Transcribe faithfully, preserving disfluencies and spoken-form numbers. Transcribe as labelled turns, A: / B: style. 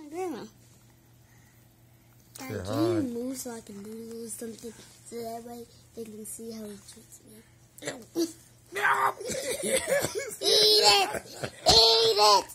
A: Grandma. Dad,
B: Say
A: can
B: hi.
A: you move so I can do a little something so that way they can see how he treats me? Eat it! Eat it!